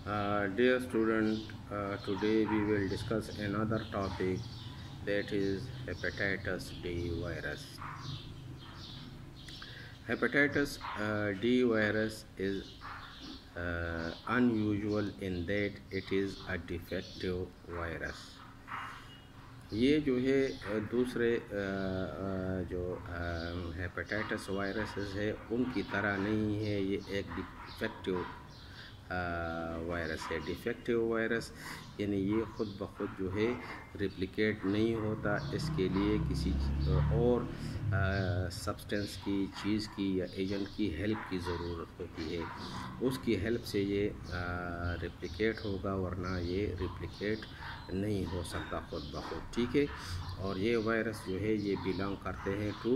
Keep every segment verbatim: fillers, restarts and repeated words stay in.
Uh, dear student, uh, today we will discuss another topic, that is hepatitis D virus. Hepatitis uh, D virus is uh, unusual in that it is a defective virus. ये जो है अ, दूसरे अ, अ, जो hepatitis viruses है उनकी तरह नहीं है, ये एक डिफेक्टिव वायरस है। डिफेक्टिव वायरस यानी ये ख़ुद ब खुद जो है रिप्लिकेट नहीं होता, इसके लिए किसी और सब्सटेंस की, चीज़ की या एजेंट की हेल्प की ज़रूरत होती है। उसकी हेल्प से ये रिप्लिकेट होगा, वरना ये रिप्लिकेट नहीं हो सकता ख़ुद ब खुद। ठीक है, और ये वायरस जो है ये बिलोंग करते हैं टू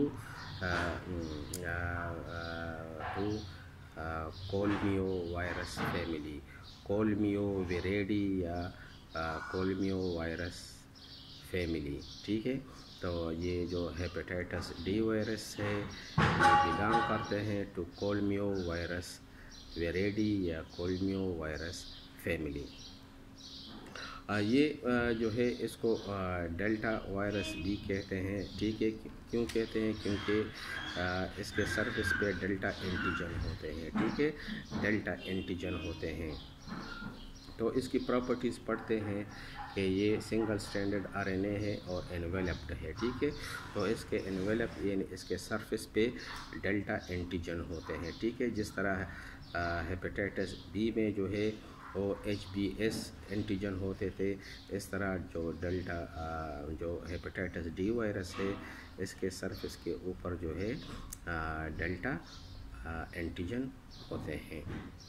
टू कोलमियो वायरस फैमिली, कोलमियो वेरेडी या कोलमियो वायरस फैमिली। ठीक है, तो ये जो हेपेटाइटिस डी वायरस है ये बिलोंग करते हैं टू कोलमियो वायरस वेरेडी या कोलमियो वायरस फैमिली। ये जो है इसको डेल्टा वायरस भी कहते हैं। ठीक है, क्यों कहते हैं? क्योंकि इसके सरफेस पे डेल्टा एंटीजन होते हैं। ठीक है, डेल्टा एंटीजन होते हैं। तो इसकी प्रॉपर्टीज़ पढ़ते हैं कि ये सिंगल स्ट्रैंडेड आरएनए है और एनवेलप्ड है। ठीक है, तो इसके एनवेलप यानी इसके सरफेस पे डेल्टा एंटीजन होते हैं। ठीक है, जिस तरह हेपेटाइटिस बी में जो है वो एच बी एस एंटीजन होते थे, इस तरह जो डेल्टा जो हेपेटाइटिस डी वायरस है इसके सरफेस के ऊपर जो है डेल्टा एंटीजन होते हैं,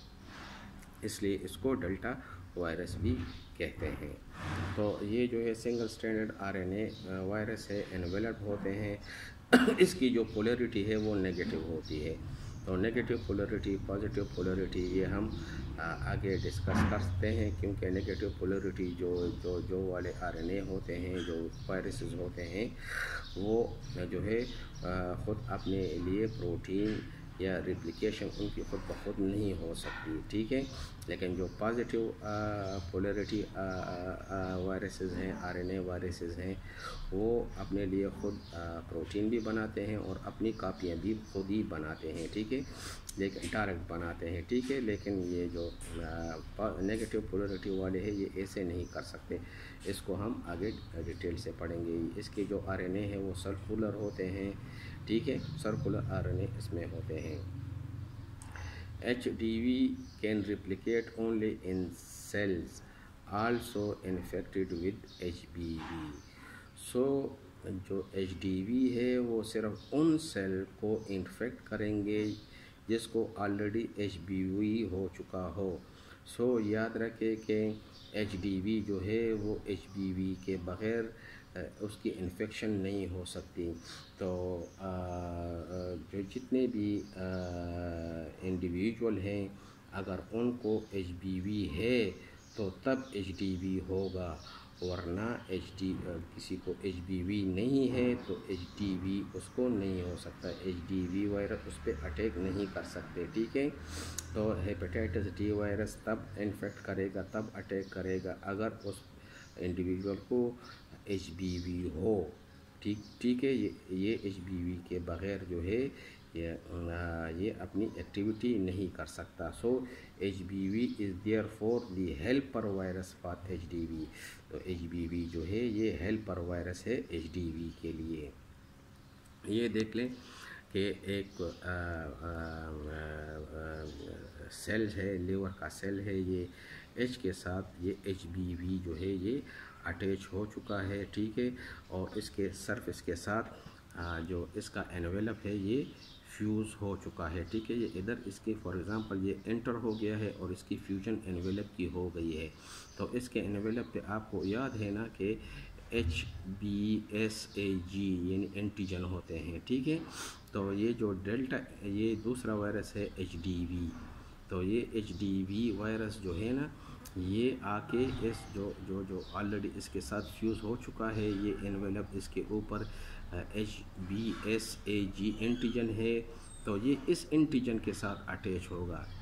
इसलिए इसको डेल्टा वायरस भी कहते हैं। तो ये जो है सिंगल स्ट्रैंडेड आरएनए वायरस है, एनवेलप होते हैं। इसकी जो पोलैरिटी है वो नेगेटिव होती है। तो नेगेटिव पोलैरिटी, पॉजिटिव पोलैरिटी ये हम आगे डिस्कस कर सकते हैं, क्योंकि नेगेटिव पोलैरिटी जो जो जो वाले आरएनए होते हैं, जो वायरसेस होते हैं, वो जो है ख़ुद अपने लिए प्रोटीन या रिप्लिकेशन उनकी ख़ुद ब खुद नहीं हो सकती। ठीक है, लेकिन जो पॉजिटिव पोलैरिटी वायरसेस हैं, आरएनए वायरसेस हैं, वो अपने लिए ख़ुद प्रोटीन भी बनाते हैं और अपनी कापियाँ भी खुद ही बनाते हैं। ठीक है, लेकिन डायरेक्ट बनाते हैं। ठीक है, लेकिन ये जो नेगेटिव पोलैरिटी वाले हैं ये ऐसे नहीं कर सकते। इसको हम आगे डिटेल से पढ़ेंगे। इसके जो आरएनए हैं वो सर्कुलर होते हैं। ठीक है, सर्कुलर आरएनए इसमें होते हैं। H D V can replicate only in cells also infected with H B V. So जो एच डी वी है वो सिर्फ उन सेल को इन्फेक्ट करेंगे जिसको ऑलरेडी एच बी वी हो चुका हो। सो याद रखें कि एच डी वी जो है वो एच बी वी के बग़ैर उसकी इन्फेक्शन नहीं हो सकती। तो आ, जो जितने भी इंडिविजुअल हैं, अगर उनको एच बी वी है तो तब एच डी वी होगा, वरना एच डी किसी को एच बी वी नहीं है तो एच डी वी उसको नहीं हो सकता। एच डी वी वायरस उस पर अटैक नहीं कर सकते। ठीक है, तो हेपेटाइटिस डी वायरस तब इन्फेक्ट करेगा, तब अटैक करेगा अगर उस इंडिविजुअल को एच बी वी हो। ठीक ठीक है, ये ये एच बी वी के बग़ैर जो है ये ये अपनी एक्टिविटी नहीं कर सकता। So H B V is there for the helper virus for H D V. तो एच बी वी जो है ये हेल्पर वायरस है एच डी वी के लिए। ये देख लें कि एक आ, आ, आ, सेल है, लिवर का सेल है, ये एच के साथ ये एच बी वी जो है ये अटैच हो चुका है। ठीक है, और इसके सरफेस के साथ आ, जो इसका एनवेलप है ये फ्यूज़ हो चुका है। ठीक है, ये इधर इसके फॉर एग्ज़ाम्पल ये एंटर हो गया है और इसकी फ्यूजन एनवेलप की हो गई है। तो इसके एनवेलप पे आपको याद है ना कि H B S A G यानी एंटीजन होते हैं। ठीक है, तो ये जो डेल्टा ये दूसरा वायरस है एच डी वी। तो ये एच डी वी वायरस जो है ना ये आके इस जो जो जो ऑलरेडी इसके साथ फ्यूज़ हो चुका है, ये एनवेलप इसके ऊपर H B S A G antigen है, तो ये इस एंटीजन के साथ अटैच होगा।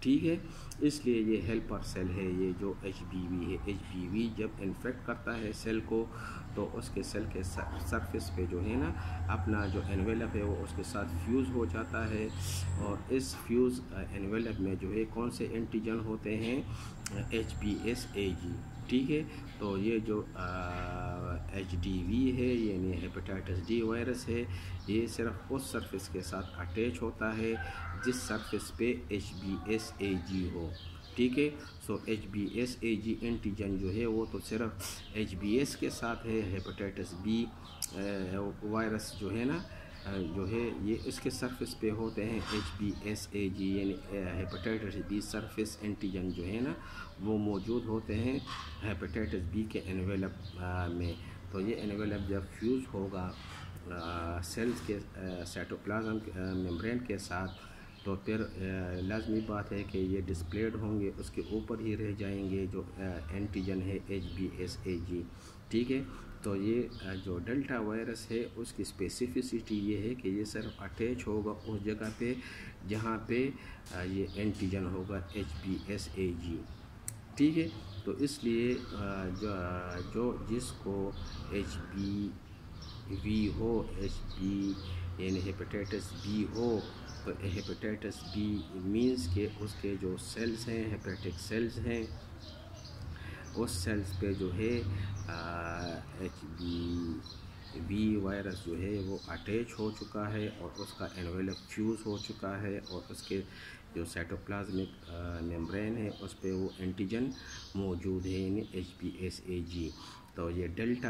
ठीक है। इसलिए ये हेल्पर सेल है, ये जो एच बी वी है। एच बी वी जब इन्फेक्ट करता है सेल को तो उसके सेल के सरफेस पे जो है ना अपना जो एनवेलप है वो उसके साथ फ्यूज़ हो जाता है, और इस फ्यूज़ एनवेलप में जो है कौन से एंटीजन होते हैं, H B S A G, ठीक है। तो ये जो एच डी वी है यानी हेपेटाइटिस डी वायरस है, ये सिर्फ उस सरफेस के साथ अटैच होता है जिस सरफेस पे H B S A G हो, ठीक है। So H B S A G antigen जो है वो तो सिर्फ एच बी एस के साथ है, हेपेटाइटिस बी वायरस जो है ना जो है ये इसके सरफेस पे होते हैं H B S A G यानी हेपेटाइटिस बी सरफेस एंटीजन जो है ना वो मौजूद होते हैं हेपेटाइटिस बी के एनवेलप में। तो ये एनवेलप जब फ्यूज़ होगा सेल्स के साइटोप्लाज्म मेम्ब्रेन के साथ तो फिर लाजमी बात है कि ये डिस्प्लेड होंगे, उसके ऊपर ही रह जाएंगे जो एंटीजन है H B S A G, ठीक है। तो ये जो डेल्टा वायरस है उसकी स्पेसिफिसिटी ये है कि ये सिर्फ अटैच होगा उस जगह पे जहाँ पे ये एंटीजन होगा H B S A G, ठीक है। तो इसलिए जो जो जिसको एच बी वी हो, एच बी यानी हेपेटाइटिस बी हो, तो हेपेटाइटिस बी मीन्स के उसके जो सेल्स हैं हेपेटिक सेल्स हैं उस सेल्स पे जो है एच बी वी वायरस जो है वो अटैच हो चुका है और उसका एनवेलप फ्यूज़ हो चुका है और उसके जो साइटोप्लाज्मिक मेम्ब्रेन है उस पे वो एंटीजन मौजूद है यानी H B S A G. तो ये डेल्टा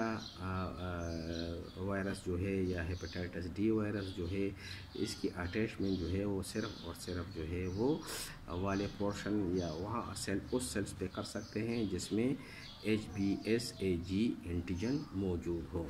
वायरस जो है या हेपेटाइटिस डी वायरस जो है इसकी अटैचमेंट जो है वो सिर्फ और सिर्फ जो है वो वाले पोर्शन या वहाँ सेल उस सेल्स पे कर सकते हैं जिसमें H B S A G antigen मौजूद हो।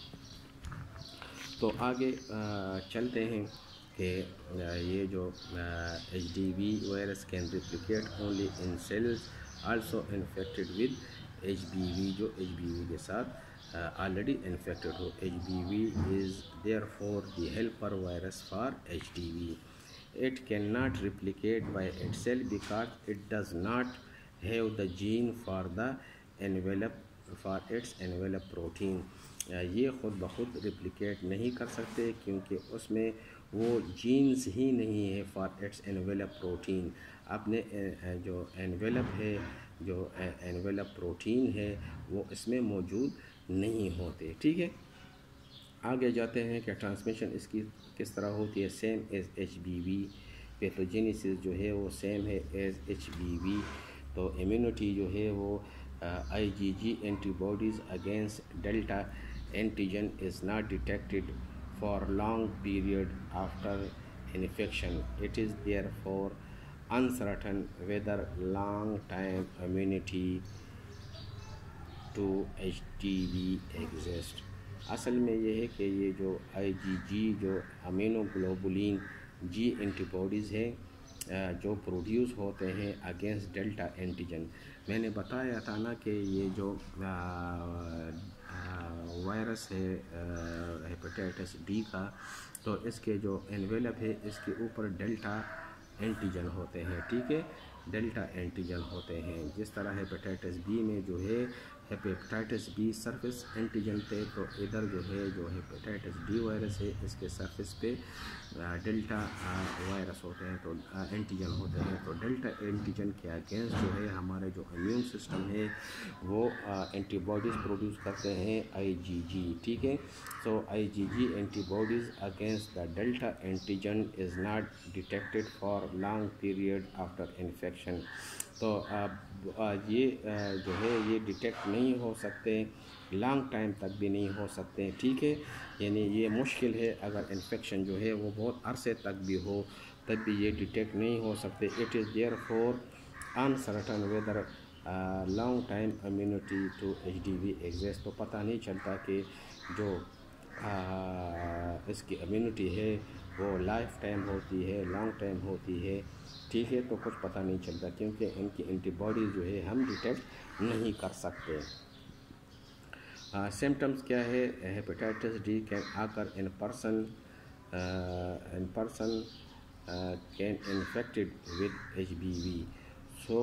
तो आगे चलते हैं कि ये जो H D V virus can replicate only in cells also infected with H B V, जो एच बी वी के साथ ऑलरेडी इन्फेक्टेड हो। H B V is therefore the helper virus for H D V. It cannot replicate by itself because it does not have the gene for the envelope for its envelope protein। ये ख़ुद ब खुद replicate नहीं कर सकते क्योंकि उसमें वो जीन्स ही नहीं है फॉर इट्स एनवेलप प्रोटीन। अपने जो एनवेलप है जो एनवेलप प्रोटीन है वो इसमें मौजूद नहीं होते, ठीक है। आगे जाते हैं कि ट्रांसमिशन इसकी किस तरह होती है। Same as H B V, pathogenesis जो है वो सेम है एज एच बी वी। तो इम्यूनिटी जो है वो I G G antibodies against delta antigen is not detected for long period after infection. It is there for uncertain whether long time immunity to H D V exist. असल में ये है कि ये जो आई जी जी जो अमीनोग्लोबुलिन जी एंटीबॉडीज़ हैं जो प्रोड्यूस होते हैं अगेंस्ट डेल्टा एंटीजन। मैंने बताया था ना कि ये जो वायरस है हेपेटाइटिस बी का, तो इसके जो एनवेलप है इसके ऊपर डेल्टा एंटीजन होते हैं, ठीक है। डेल्टा एंटीजन होते हैं जिस तरह हेपेटाइटिस बी में जो है हेपेटाइटिस बी सरफेस एंटीजन थे, तो इधर जो है जो हेपेटाइटिस डी वायरस है इसके सरफेस पे डेल्टा वायरस होते हैं तो एंटीजन होते हैं। तो डेल्टा एंटीजन के अगेंस्ट जो है हमारे जो इम्यून सिस्टम है वो एंटीबॉडीज़ प्रोड्यूस करते हैं आई जी जी, ठीक है। So I G G antibodies against the delta antigen is not detected for long period after infection. तो अब ये जो है ये डिटेक्ट नहीं हो सकते, लॉन्ग टाइम तक भी नहीं हो सकते, ठीक है। यानी ये मुश्किल है, अगर इन्फेक्शन जो है वो बहुत अरसे तक भी हो तब भी ये डिटेक्ट नहीं हो सकते। It is there for uncertain whether long time immunity to H D V exist. तो पता नहीं चलता कि जो आ, इसकी इम्यूनिटी है वो लाइफ टाइम होती है, लॉन्ग टाइम होती है, ठीक है। तो कुछ पता नहीं चलता क्योंकि इनकी एंटीबॉडीज़ जो है हम डिटेक्ट नहीं कर सकते। सिम्टम्स uh, क्या है। Hepatitis D can occur in person in person can infected with H B V. So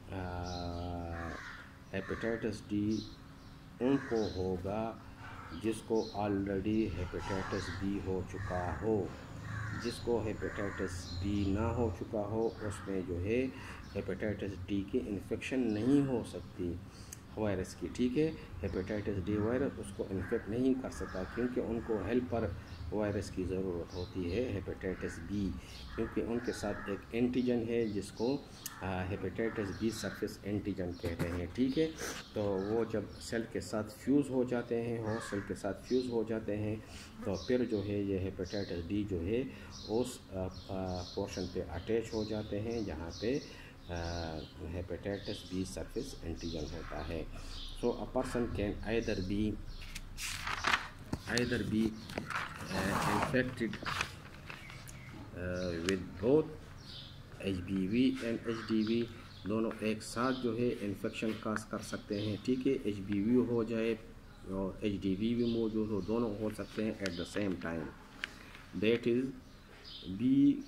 hepatitis D उनको होगा जिसको ऑलरेडी हेपेटाइटिस बी हो चुका हो। जिसको हेपेटाइटिस बी ना हो चुका हो उसमें जो है हेपेटाइटिस डी की इन्फेक्शन नहीं हो सकती वायरस की, ठीक है। हेपेटाइटिस डी वायरस उसको इन्फेक्ट नहीं कर सकता क्योंकि उनको हेल्पर वायरस की ज़रूरत होती है हेपेटाइटिस बी, क्योंकि उनके साथ एक एंटीजन है जिसको हेपेटाइटिस बी सरफेस एंटीजन कहते हैं, ठीक है। तो वो जब सेल के साथ फ्यूज़ हो जाते हैं, होस्ट सेल के साथ फ्यूज़ हो जाते हैं, तो फिर जो है ये हेपेटाइटिस डी जो है उस पोर्शन पे अटैच हो जाते हैं जहाँ पे हेपेटाइटिस बी सरफेस एंटीजन होता है। So a person can either be either be infected with both H B V and H D V, दोनों एक साथ जो है इन्फेक्शन काज कर सकते हैं, ठीक है। एच बी वी हो जाए और एच डी वी भी मौजूद हो, दोनों हो सकते हैं at the same time. That is be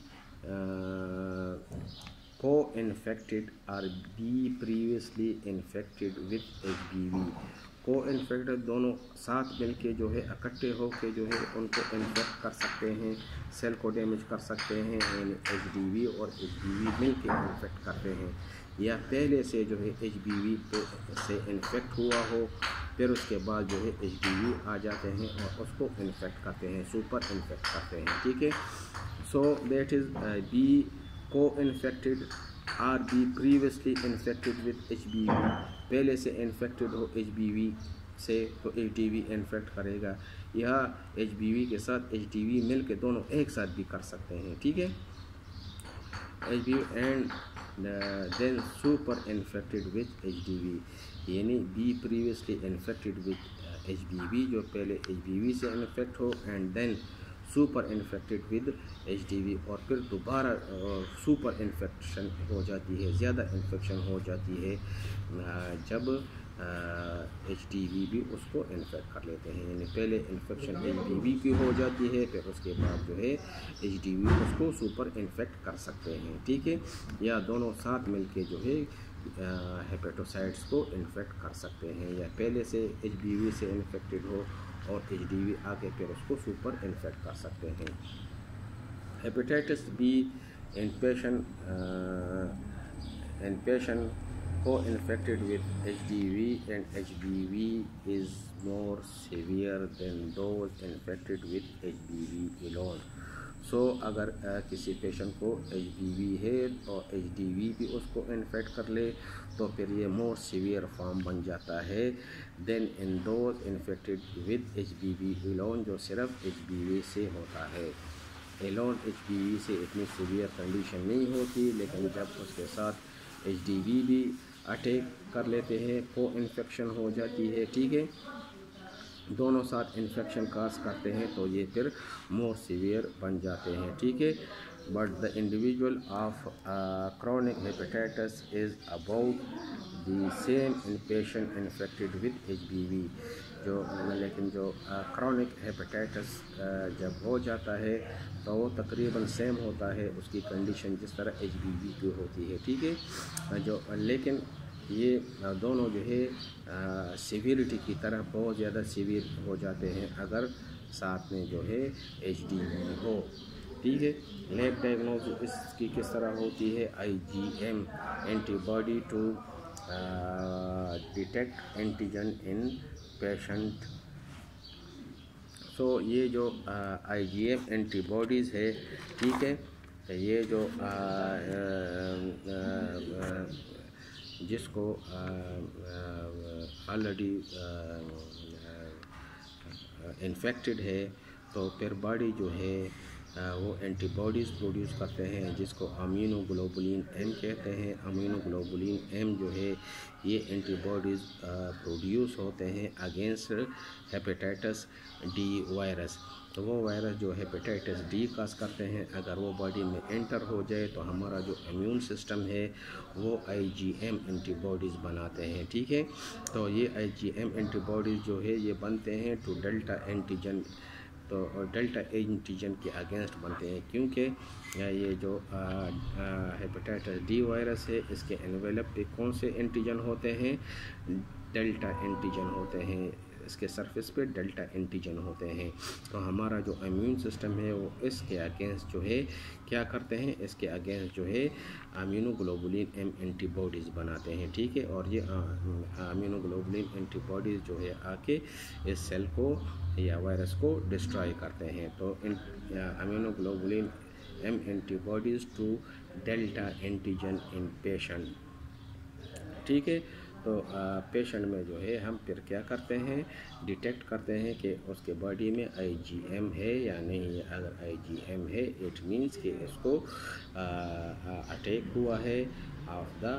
co-infected or be previously infected with H B V. Co-infected दोनों साथ मिलके जो है इकट्ठे होके जो है उनको इन्फेक्ट कर सकते हैं, सेल को डैमेज कर सकते हैं, एच डी वी और एच बी वी मिलके इन्फेक्ट करते हैं। या पहले से जो है एच बी वी से इन्फेक्ट हुआ हो, फिर उसके बाद जो है एच डी वी आ जाते हैं और उसको इन्फेक्ट करते हैं, सुपर इन्फेक्ट करते हैं, ठीक है। So that is be co-infected or be previously infected with H B V, पहले से इन्फेक्टेड हो एच बी वी से तो एच डी वी इन्फेक्ट करेगा, या एच बी वी के साथ एच डी वी मिल के दोनों एक साथ भी कर सकते हैं, ठीक है। H B V and then super infected with H D V, यानी be previously infected with H B V जो पहले एच बी वी से इन्फेक्ट हो, and then super infected with H D V और फिर दोबारा सुपर इन्फेक्शन हो जाती है, ज़्यादा इन्फेक्शन हो जाती है जब एच डी वी भी उसको इन्फेक्ट कर लेते हैं। यानी पहले इन्फेक्शन एच बी वी की हो जाती है, फिर उसके बाद जो है एच डी वी उसको सुपर इन्फेक्ट कर सकते हैं, ठीक है। या दोनों साथ मिलके जो है हेपेटोसाइट्स को इन्फेक्ट कर सकते हैं, या पहले से एच बी वी से इन्फेक्टेड हो और एच डी वी आके फिर उसको सुपर इन्फेक्ट कर सकते हैं। Hepatitis B infection infection co-infected with H D V and H B V is more severe than those infected with H B V alone. So so, अगर uh, किसी patient को H B V है और H D V भी उसको infect कर ले तो फिर ये मोर सीवियर फॉर्म बन जाता है then in those infected with H B V alone, जो सिर्फ एच बी वी से होता है। एलोन एच बी वी से इतनी सीवियर कंडीशन नहीं होती, लेकिन जब उसके साथ एच डी वी भी अटैक कर लेते हैं, को इन्फेक्शन हो जाती है, ठीक है, दोनों साथ इन्फेक्शन काज करते हैं तो ये फिर मोर सीवियर बन जाते हैं, ठीक है। But the individual of chronic hepatitis is about the same in patient infected with H B V, जो लेकिन जो क्रोनिक uh, हेपेटाइटिस uh, जब हो जाता है तो वो तकरीबन सेम होता है उसकी कंडीशन जिस तरह एच बी वी की होती है, ठीक है। जो लेकिन ये दोनों जो है सीवियरिटी की तरह बहुत ज़्यादा सीवियर हो जाते हैं अगर साथ में जो है एच डी वी हो, ठीक है। लैब डायग्नोसिस इसकी किस तरह होती है, I G M antibody to detect antigen in patient. So ये जो आई जी एम एंटीबॉडीज़ है, ठीक है, ये जो आ, आ, आ, आ, जिसको ऑलरेडी इन्फेक्टेड है तो फिर बॉडी जो है आ, वो एंटीबॉडीज़ प्रोड्यूस करते हैं जिसको अमीनोग्लोबुलिन एम कहते हैं। अमीनोग्लोबुलिन एम जो है ये एंटीबॉडीज़ प्रोड्यूस होते हैं अगेंस्ट हेपेटाइटिस डी वायरस। तो वो वायरस जो हेपेटाइटिस डी काज करते हैं अगर वो बॉडी में एंटर हो जाए तो हमारा जो इम्यून सिस्टम है वो आई जी एम एंटीबॉडीज़ बनाते हैं, ठीक है। तो ये आई जी एम एंटीबॉडीज़ जो है ये बनते हैं टू डेल्टा एंटीजन तो डेल्टा एंटीजन के अगेंस्ट बनते हैं, क्योंकि ये जो हेपेटाइटिस डी वायरस है इसके एनवेलप पे कौन से एंटीजन होते हैं, डेल्टा एंटीजन होते हैं, इसके सरफेस पे डेल्टा एंटीजन होते हैं। तो हमारा जो इम्यून सिस्टम है वो इसके अगेंस्ट जो है क्या करते हैं, इसके अगेंस्ट जो है इम्यूनोग्लोबुलिन एम एंटीबॉडीज़ बनाते हैं, ठीक है। और ये इम्यूनोग्लोबुलिन एंटीबॉडीज़ जो है आके इस सेल को या वायरस को डिस्ट्रॉय करते हैं। तो immunoglobulin M antibodies to delta antigen in patient, ठीक है। तो पेशेंट में जो है हम फिर क्या करते हैं, डिटेक्ट करते हैं कि उसके बॉडी में आईजीएम है या नहीं। अगर आईजीएम है इट मींस कि इसको अटैक हुआ है of the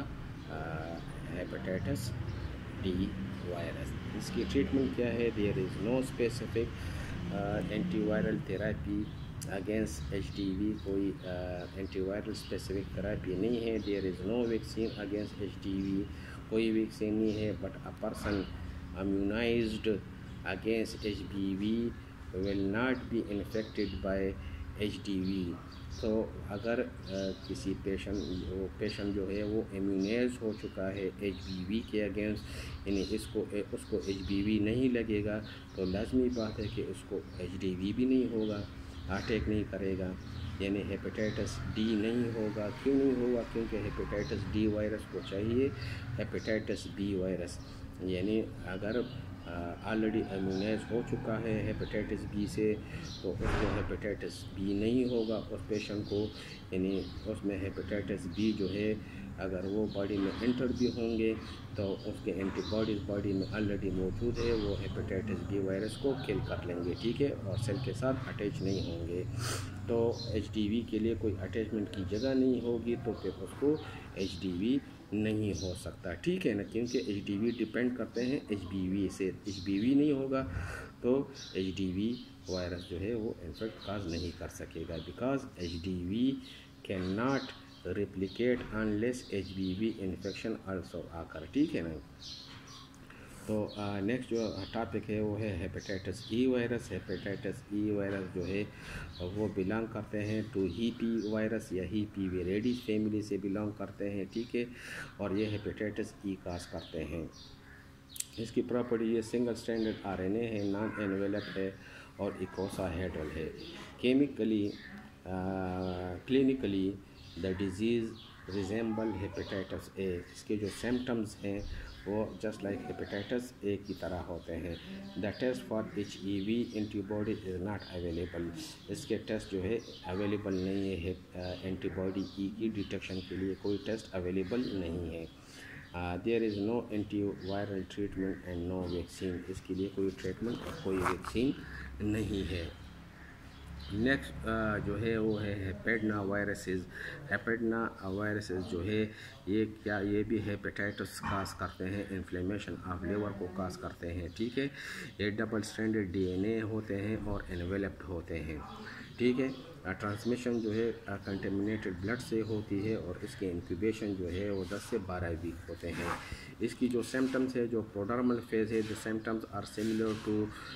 hepatitis D virus. इसकी ट्रीटमेंट क्या है, there is no specific antiviral therapy against H D V, कोई एंटीवायरल स्पेसिफिक थेरेपी नहीं है। There is no vaccine against H D V, कोई वैक्सीन नहीं है। But a person immunized against H B V will not be infected by H D V. तो अगर uh, किसी patient वो पेशेंट जो है वो इम्यूनाइज हो चुका है एच बी वी के अगेंस्ट, यानी इसको उसको एच बी वी नहीं लगेगा, तो लाजमी बात है कि उसको एच डी वी भी नहीं होगा, अटैक नहीं करेगा, यानी हेपेटाइटिस डी नहीं होगा। क्यों नहीं होगा, क्योंकि हेपेटाइटिस डी वायरस को चाहिए हेपेटाइटिस बी वायरस। यानी अगर ऑलरेडी इम्यूनाइज हो चुका है हेपेटाइटिस बी से, तो उसको हेपेटाइटिस बी नहीं होगा उस पेशेंट को, यानी उसमें हेपेटाइटिस बी जो है अगर वो बॉडी में एंटर भी होंगे तो उसके एंटीबॉडीज़ बॉडी में ऑलरेडी मौजूद है, वो हेपेटाइटिस बी वायरस को किल कर लेंगे, ठीक है, और सेल के साथ अटैच नहीं होंगे। तो एच डी वी के लिए कोई अटैचमेंट की जगह नहीं होगी, तो फिर उसको एच डी वी नहीं हो सकता, ठीक है ना, क्योंकि एच डी वी डिपेंड करते हैं एच बी वी से। एच बी वी नहीं होगा तो एच डी वी वायरस जो है वो इन्फेक्ट काज नहीं कर सकेगा, because H D V can not replicate unless H B V infection also आकर, ठीक है ना। तो नेक्स्ट जो टॉपिक है वो है hepatitis E virus. Hepatitis E virus जो है वो बिलोंग करते हैं टू हीपी वायरस या हीपी वेरेडी फैमिली से बिलोंग करते हैं, ठीक है, और ये हेपेटाइटिस ई काज करते हैं। इसकी प्रॉपर्टी ये सिंगल स्टैंडर्ड आरएनए है, नॉन एनवेलप है और इकोसाहेड्रल है। Chemically clinically the disease resemble hepatitis A. इसके जो सिम्टम्स हैं वो जस्ट लाइक हेपेटाइटिस ए की तरह होते हैं। The test for H E V antibody is not available. इसके टेस्ट जो है अवेलेबल नहीं है, एंटीबॉडी ई की डिटेक्शन के लिए कोई टेस्ट अवेलेबल नहीं है। There is no anti viral treatment and no vaccine. इसके लिए कोई ट्रीटमेंट और कोई वैक्सीन नहीं है। नेक्स्ट uh, जो है वो है हेपेडना वायरसेस। हेपेडना वायरसेस जो है ये क्या, ये भी हेपेटाइटिस काज करते हैं, इन्फ्लेमेशन ऑफ लिवर को काज करते हैं, ठीक है। ये डबल स्ट्रैंडेड डीएनए होते हैं और एनवेलप्ड होते हैं, ठीक है। ट्रांसमिशन जो है कंटेमिनेटेड ब्लड से होती है और इसके इंक्यूबेशन जो है वो दस से बारह वीक होते हैं। इसकी जो सिम्टम्स है, जो प्रोडर्मल फेज है, the symptoms are similar to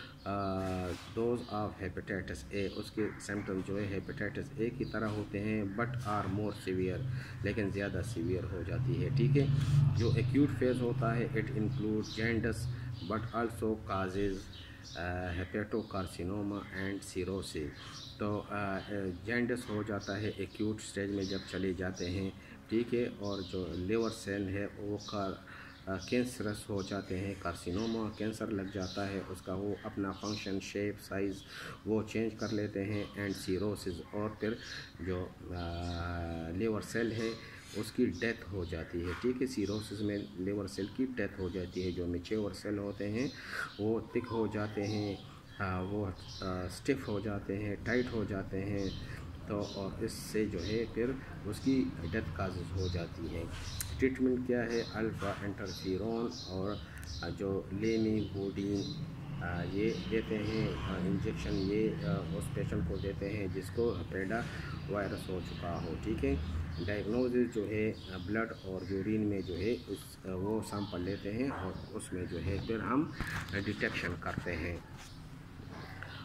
those of hepatitis A. उसके सिम्टम्स जो है हेपेटाइटिस ए की तरह होते हैं बट आर मोर सीवियर, लेकिन ज़्यादा सीवियर हो जाती है, ठीक है। जो एक्यूट फेज होता है it include jaundice but also causes hepatocarcinoma and cirrhosis. तो जॉन्डिस हो जाता है एक्यूट स्टेज में जब चले जाते हैं, ठीक है, और जो लिवर सेल है वो का कैंसरस हो जाते हैं, कार्सिनोमा कैंसर लग जाता है, उसका वो अपना फंक्शन शेप साइज़ वो चेंज कर लेते हैं, एंड सीरोसिस, और फिर जो लिवर सेल है उसकी डेथ हो जाती है, ठीक है। सीरोसिस में लिवर सेल की डेथ हो जाती है। जो मैच्योर सेल होते हैं वो थिक हो जाते हैं, आ, वो स्टिफ हो जाते हैं, टाइट हो जाते हैं, तो और इससे जो है फिर उसकी डेथ काजेज हो जाती है। ट्रीटमेंट क्या है, अल्फा इंटरफेरोन और जो लेमिवोडिन ये देते हैं इंजेक्शन, ये उस पेशेंट को देते हैं जिसको हेपेडा वायरस हो चुका हो, ठीक है। डायग्नोसिस जो है ब्लड और यूरिन में जो है उस वो सैंपल लेते हैं और उसमें जो है फिर हम डिटेक्शन करते हैं।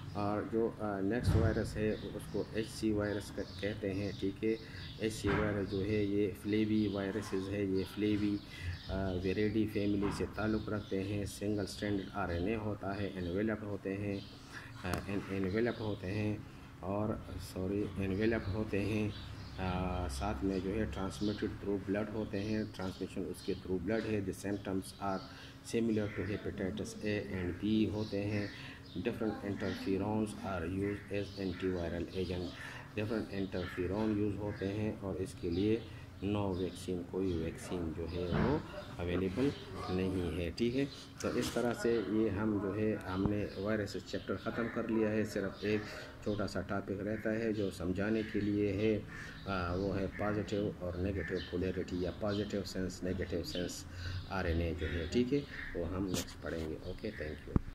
और जो नेक्स्ट वायरस है उसको एच सी वायरस का कहते हैं, ठीक है। एच सी वायरस जो है ये फ्लेवी वायरसेस है, ये फ्लेवी विरिडी फैमिली से ताल्लुक़ रखते हैं। सिंगल स्ट्रैंडेड आरएनए होता है, एनवेलप्ड होते हैं एनवेलप्ड होते हैं और सॉरी एनवेलप्ड होते हैं आ, साथ में जो है ट्रांसमिटेड थ्रू ब्लड होते हैं, ट्रांसमिशन उसके थ्रू ब्लड है। The symptoms are similar to hepatitis A and B होते हैं। Different interferons are use as antiviral agent, different interferon use होते हैं और इसके लिए नो वैक्सीन, कोई वैक्सीन जो है वो अवेलेबल नहीं है, ठीक है। तो इस तरह से ये हम जो है हमने वायरस चैप्टर ख़त्म कर लिया है। सिर्फ एक छोटा सा टॉपिक रहता है जो समझाने के लिए है, आ, वो है पॉजिटिव और नेगेटिव पोलैरिटी या positive sense negative sense RNA जो है, ठीक है। वो हम नेक्स्ट पढ़ेंगे। Okay, thank you.